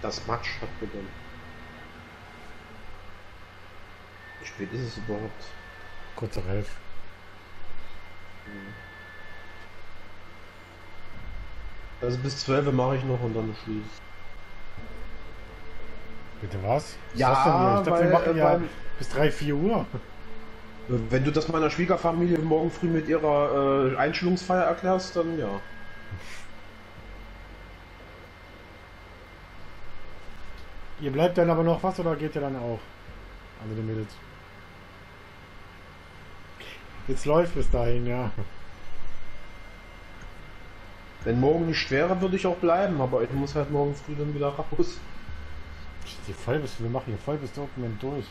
Das Matsch hat begonnen. Wie spät ist es überhaupt? Kurz nach 11. Also bis 12 mache ich noch und dann schließe ich. Bitte was? Ja, was hast du denn? Ich dachte, wir machen ja weil, bis 3, 4 Uhr. wenn du das meiner Schwiegerfamilie morgen früh mit ihrer Einschulungsfeier erklärst, dann ja. Ihr bleibt dann aber noch was oder geht ihr dann auch? Alle die Mädels. Jetzt läuft bis dahin, ja. Wenn morgen nicht wäre, würde ich auch bleiben, aber ich muss halt morgen früh dann wieder raus. Hier voll bist, wir machen hier voll bis Dokument durch.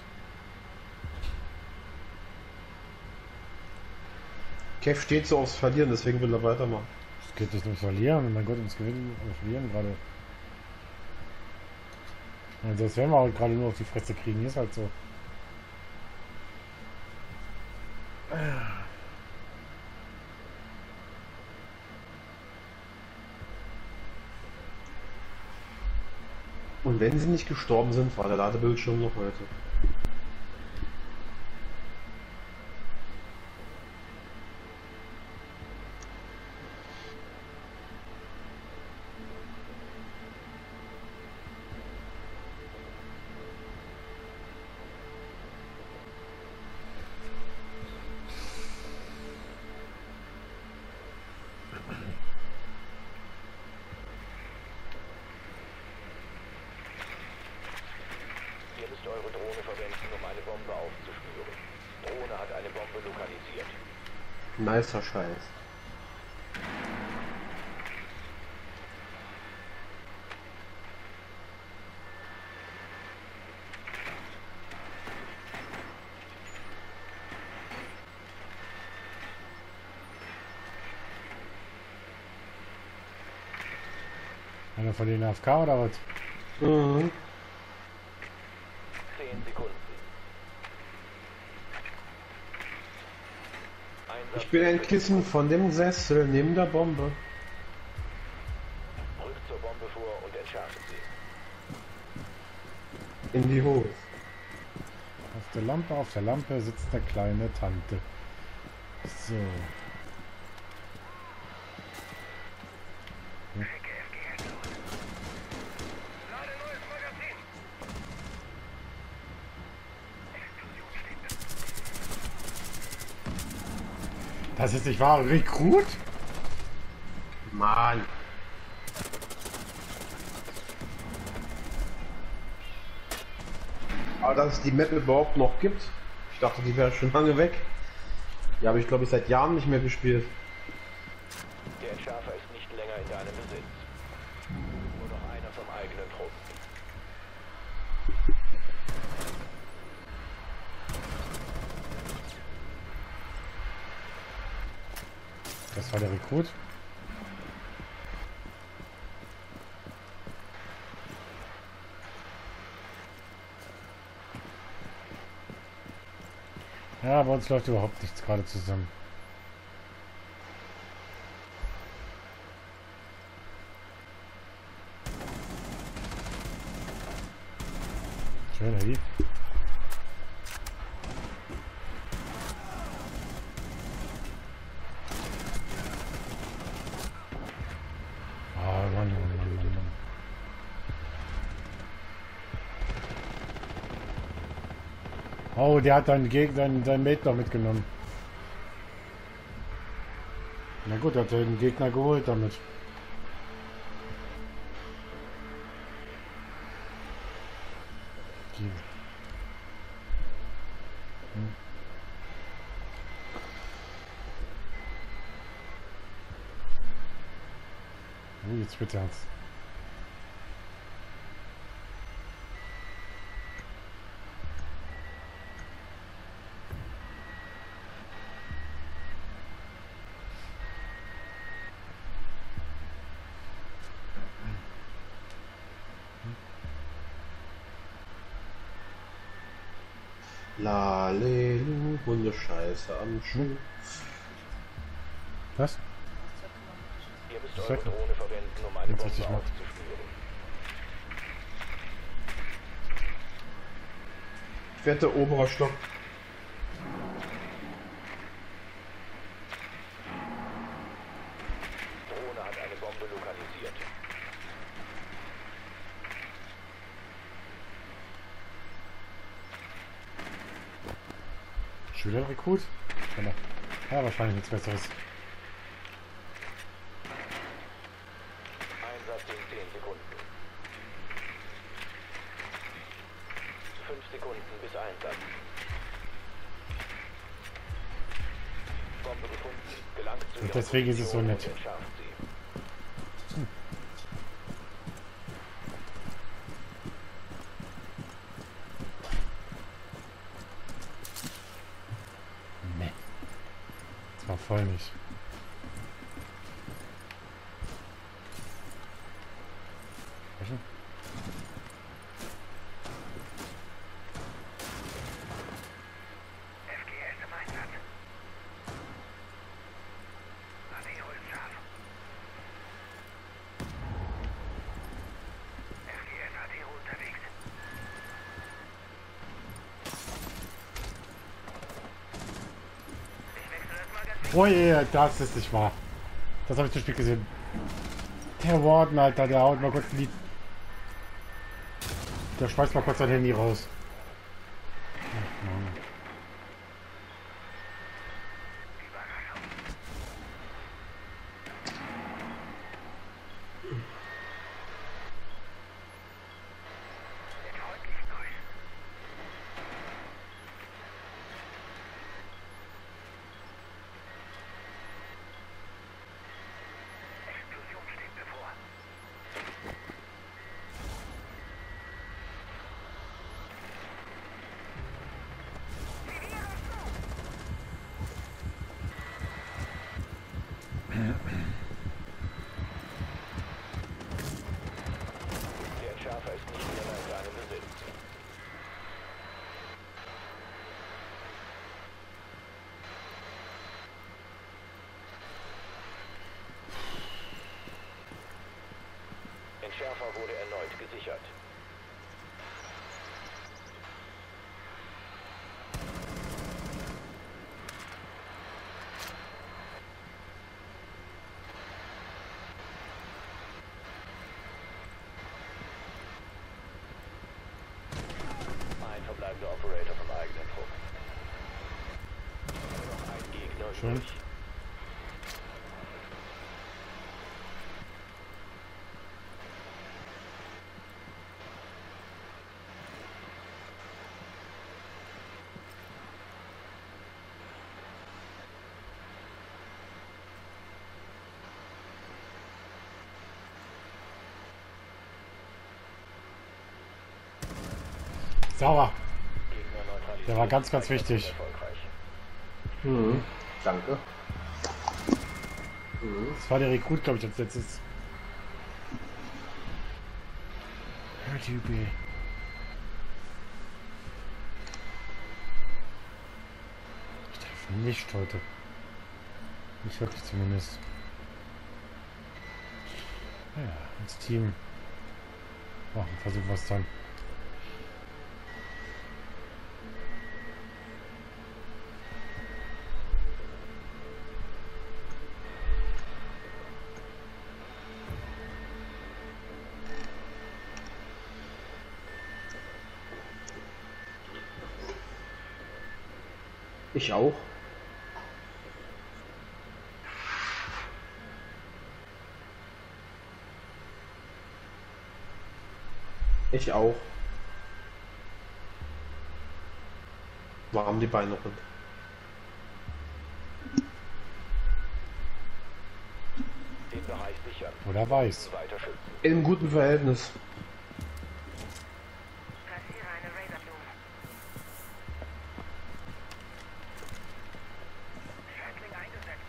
Kev steht so aufs Verlieren, deswegen will er weitermachen. Es geht nicht ums Verlieren, mein Gott, ums Gewinnen, Verlieren gerade. Also das werden wir auch gerade nur auf die Fresse kriegen, ist halt so. Und wenn sie nicht gestorben sind, war der Ladebildschirm noch heute. Ihr müsst eure Drohne verwenden, um eine Bombe aufzuspüren. Drohne hat eine Bombe lokalisiert. Nicer Scheiß. Einer von den AFK oder was? Mhm. 10 Sekunden. Einsatz. Ich bin ein Kissen von dem Sessel neben der Bombe. Rückt zur Bombe vor und entschärft sie. In die Hose. Auf der Lampe sitzt eine kleine Tante. So. Das ist nicht wahr, Rekrut? Mann. Aber dass es die Map überhaupt noch gibt. Ich dachte, die wäre schon lange weg. Die habe ich, glaube ich, seit Jahren nicht mehr gespielt. Der Entschärfer ist nicht länger in deinem Besitz. Nur noch einer vom eigenen Trupp. Das war der Rekrut. Ja, bei uns läuft überhaupt nichts gerade zusammen. Schön, Heidi. Ah, Mann. Oh, der hat deinen Gegner, deinen Mate noch mitgenommen. Na gut, hat er den Gegner geholt damit. Oh, jetzt wird ernst. Lalelu, Hundescheiße am Schuh. Was? Ihr müsst eure Drohne verwenden, um eine Jetzt Bombe richtig macht. aufzuspüren. wette, oberer Stock. Drohne hat eine Bombe lokalisiert. Schülerrekrut? Ja, wahrscheinlich nichts Besseres. Einsatz in 10 Sekunden. 5 Sekunden bis Einsatz. Bombe gefunden. Gelangt zu Und ihrer deswegen ist es so Position nett. und entschärft sie. Nee. Das war voll nicht. Welche? FGS im Einsatz. AT holt scharf. FGS AT unterwegs. Ich wechsle das Magazin. Oh je, das ist nicht wahr. Das habe ich zu spät gesehen. Der Warden, Alter, der haut mal kurz die... Der schmeißt mal kurz sein Handy raus. Ach, Mann. Überraschung. Mit freundlichen Grüßen. Explosion steht bevor. Der Entschärfer ist nicht mehr in seinem Besitz. Entschärfer wurde erneut gesichert. Ein verbleibender Operator vom eigenen Trupp. Nur noch ein Gegner Schön. übrig. Sauer. Gegner neutralisiert. Der war ganz, ganz wichtig. Erfolgreich. Danke. Das war der Rekrut, glaube ich, als letztes. Ja, Typi. Ich treffe nicht heute. Nicht wirklich zumindest. Ja, als Team. Machen, versuchen wir es dann. Ich auch. Ich auch. Warm die Beine rund. Den Bereich sichern. Oder weiß. Weiter schützen. In einem guten Verhältnis. Platziere eine Razorblume. Shatling eingesetzt.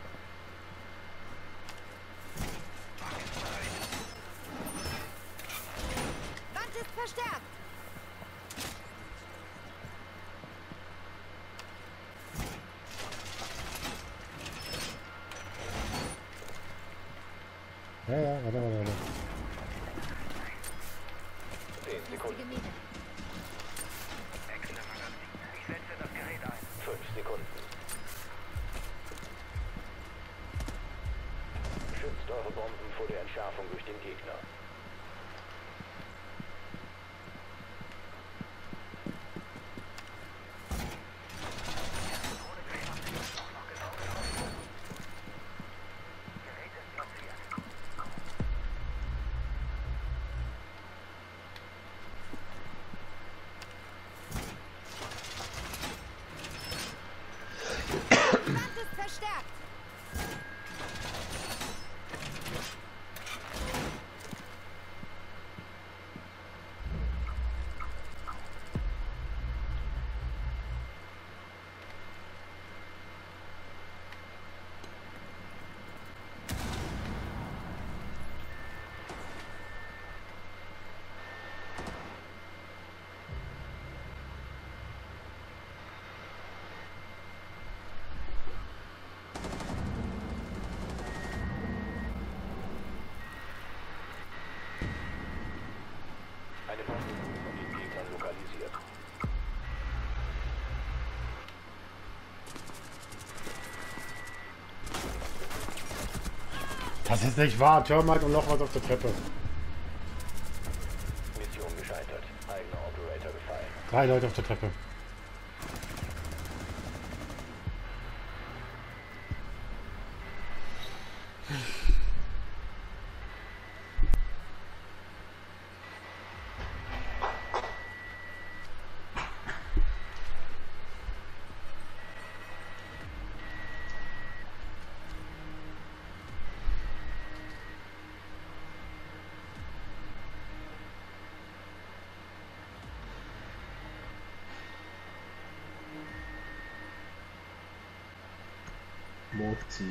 Wand ist verstärkt. Ja, warte. 10 Sekunden. Günstige Miete. Wechsle Entschärfung durch den Gegner. Front ist verstärkt. Eine Bombe von den Gegnern lokalisiert. Das ist nicht wahr. Termite und noch was auf der Treppe. Mission gescheitert. Eigener Operator gefallen. 3 Leute auf der Treppe. Murphy.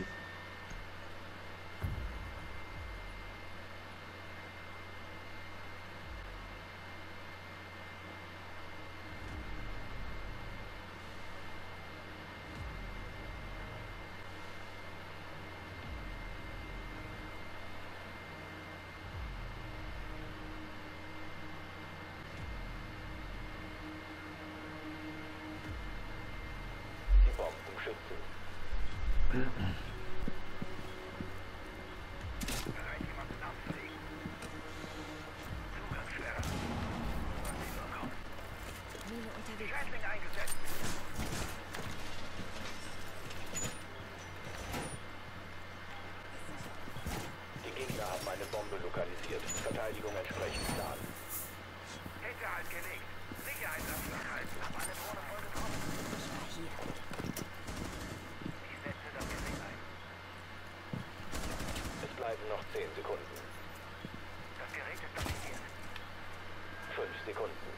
Die Bombenschützen. Bereit, jemanden abzulegen. Zugangsschwere. Was die nur kommt. Mine unterwegs. Gatling eingesetzt. Die Gegner haben eine Bombe lokalisiert. Verteidigung entsprechend planen. Hinterhalt gelegt. Sicherheitsabschlag halten. Hab eine Drohne voll getroffen. Ich war hier. Ich setze das Gerät ein. Es bleiben noch 10 Sekunden. Das Gerät ist aktiviert. 5 Sekunden.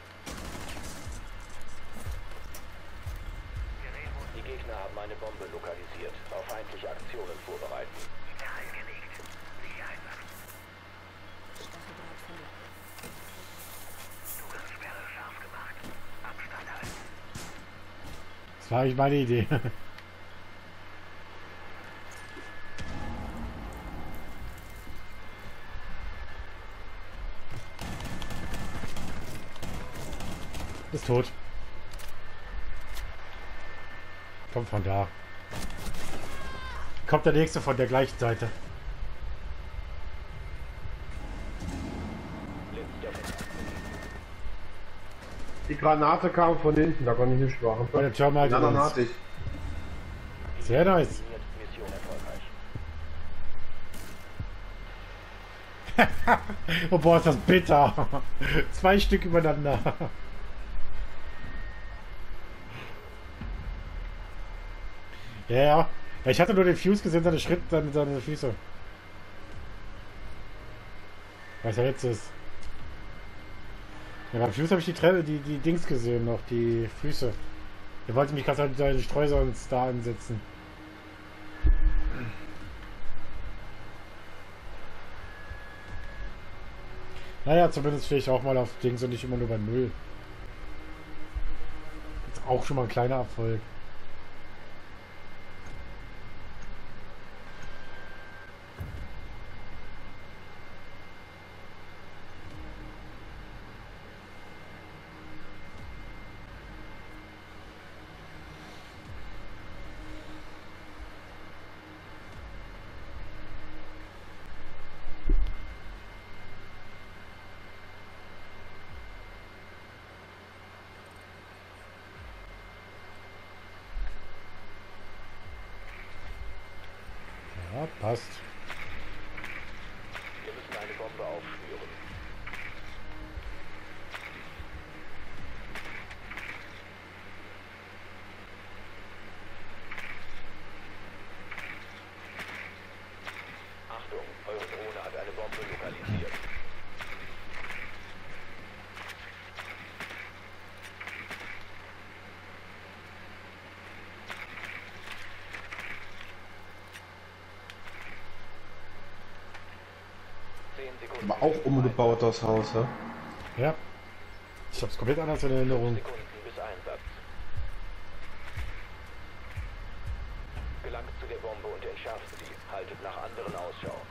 Gerät wurde Die Gegner haben eine Bombe lokalisiert. Auf feindliche Aktionen vorbereiten. Hinterhalt gelegt. Sicherheitsabschlag. Stacheldraht verloren. Zugangssperre scharf gemacht. Abstand halten. Das war eigentlich meine Idee. Ist tot. Kommt von da. Kommt der nächste von der gleichen Seite. Die Granate kam von hinten, da konnte ich nicht machen. Bei der Termite Den anderen ist- hatte ich. Sehr nice. Mission erfolgreich. Oh boah, ist das bitter. 2 Stück übereinander. Ja, ja. Ich hatte nur den Fuse gesehen, seine Schritt, seine Füße. Was er jetzt ist. Ja, beim Fuse habe ich die Dings gesehen, noch die Füße. Er wollte mich gerade seine Streusäulen da ansetzen. Naja, zumindest stehe ich auch mal auf Dings und nicht immer nur bei 0. Ist auch schon mal ein kleiner Erfolg. Ja, passt. Wir müssen eine Bombe aufspüren. Achtung, eure Drohne hat eine Bombe lokalisiert. Aber auch umgebaut das Haus, ja? Ja. Ich hab's komplett anders in Erinnerung. Sekunden bis Einsatz. Gelangt zu der Bombe und entschärft sie. Haltet nach anderen Ausschau.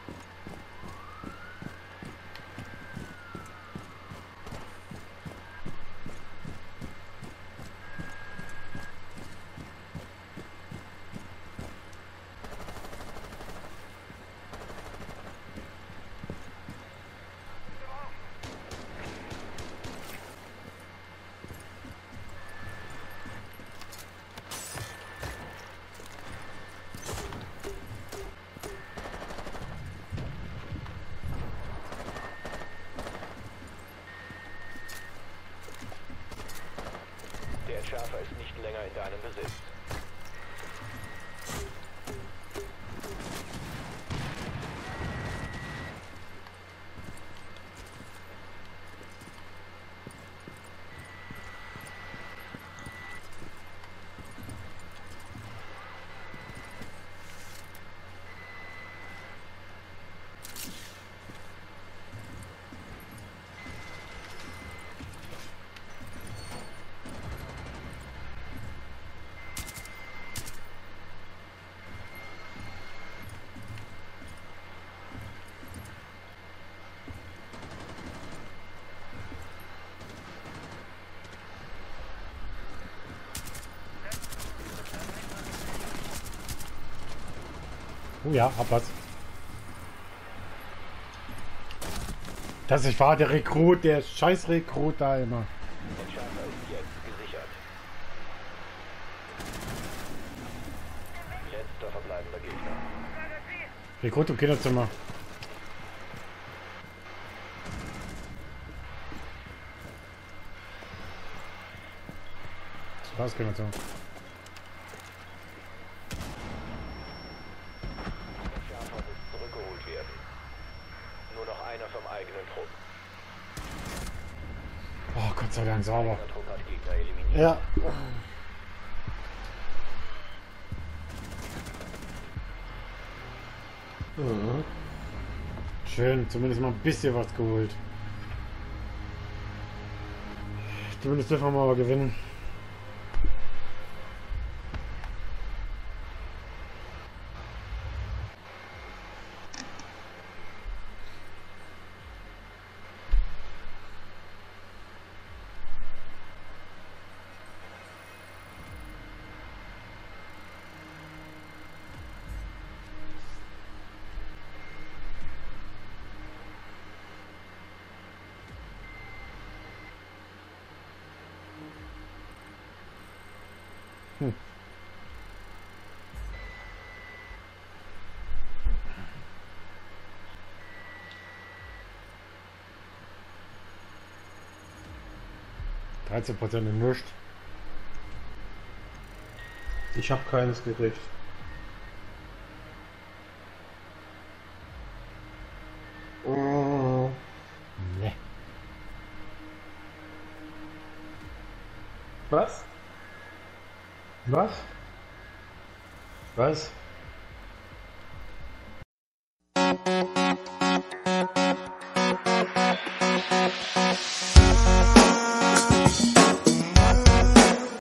Der Entschärfer ist nicht länger in deinem Besitz. Oh ja, hab was. Das ich war der Rekrut, der scheiß Rekrut da immer. Entschärfer ist jetzt gesichert. Letzter verbleibender Gegner. Rekrut im Kinderzimmer. Das war's, Kinderzimmer. Entschärfer muss zurückgeholt werden. Nur noch einer vom eigenen Trupp. Oh, Gott sei Dank, sauber. Der Trupp hat Gegner eliminiert. Ja. Mhm. Schön, zumindest mal ein bisschen was geholt. Zumindest dürfen wir mal gewinnen. Hm. %13 in nichts. Ich habe keines gekriegt. Oh. Ne. Was? Was? Was?